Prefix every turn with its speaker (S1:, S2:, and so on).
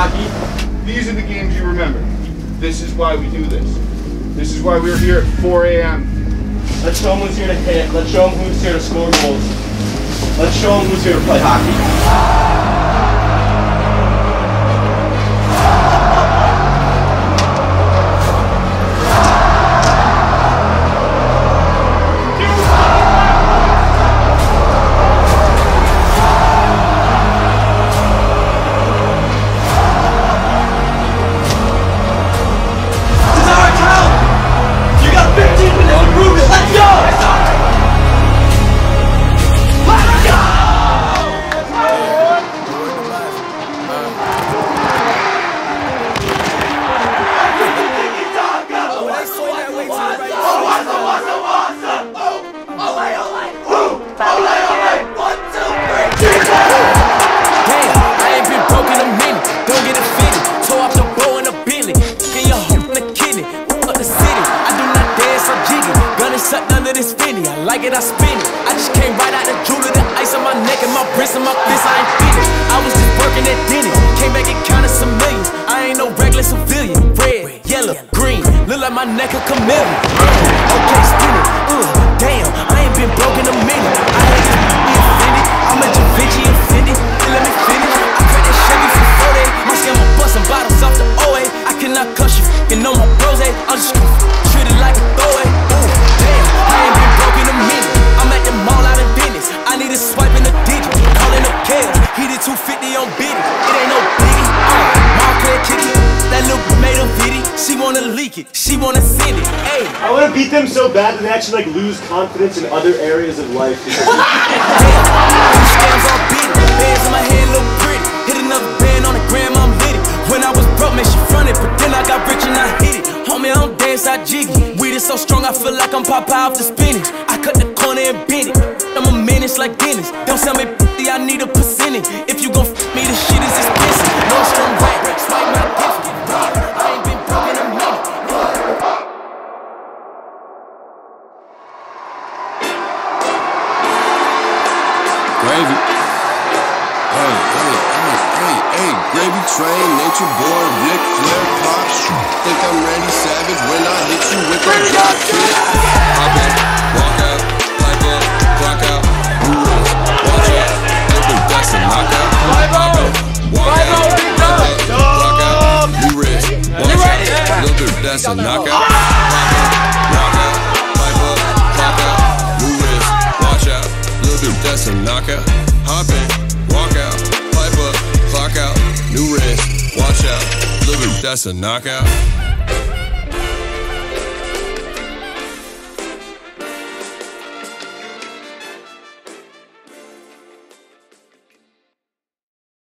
S1: hockey.
S2: These are the games you remember. This is why we do this. This is why we're here at 4 a.m.
S1: Let's show them who's here to hit. Let's show them who's here to score goals. Let's show them who's here to play hockey.
S3: I like it, I spin it. I just came right out the jewel of the ice on my neck and my wrist and my fist, I ain't finished. I was just working at Denny's, came back and counted some millions. I ain't no regular civilian. Red, yellow, green, look like my neck a chameleon. Okay, spin it, damn, I ain't been broke in a minute. I had to be offended, I'm a Da Vinci offended. Let me finish, I cracked that Chevy for 40. My skin, my bustin' bottles off the OA. I cannot cuss you, f***ing know my bros, I'm just treated like a throwaway. Damn, I ain't been broke in a minute. I'm at the mall out in Venice. I need a swipe in the digit. Calling up Kale. He did 250 on Biddy. It ain't no biggie. Mom can't kick it. That little made a viddy. She wanna leak it. She wanna send it. Hey.
S4: I wanna beat them so bad that they actually lose confidence in other areas of life.
S3: Damn, these scams all beat it. Bands in my hand look pretty. Hit another band on the gram, I'm lit it. When I was broke, man, she fronted, but then I got rich and I hit it. Homie, I don't dance, I jiggy. Weed is so strong, I feel like I'm Popeye off the spinach. I cut the corner and bend it. I'm a menace like Dennis. Don't sell me I need a percentage. If you gon' f me, this shit is expensive. No strong rap, swipe my gift. I ain't been broke in a minute.
S5: Gravy. Hey, gravy train, nature boy, Rick Flair pops. Think I'm Randy Savage when I hit you with that drop kick. Hop in, walk out, pipe up, clock out, watch out, that's a knockout. Hop in, walk out, pipe up, clock out, new wrist, watch out, look, that's a knockout. Hop in, walk out, pipe up, clock out, new wrist, watch out, look, that's a knockout. Hop in, walk out, pipe up, clock out, new wrist, watch out, look, that's a knockout.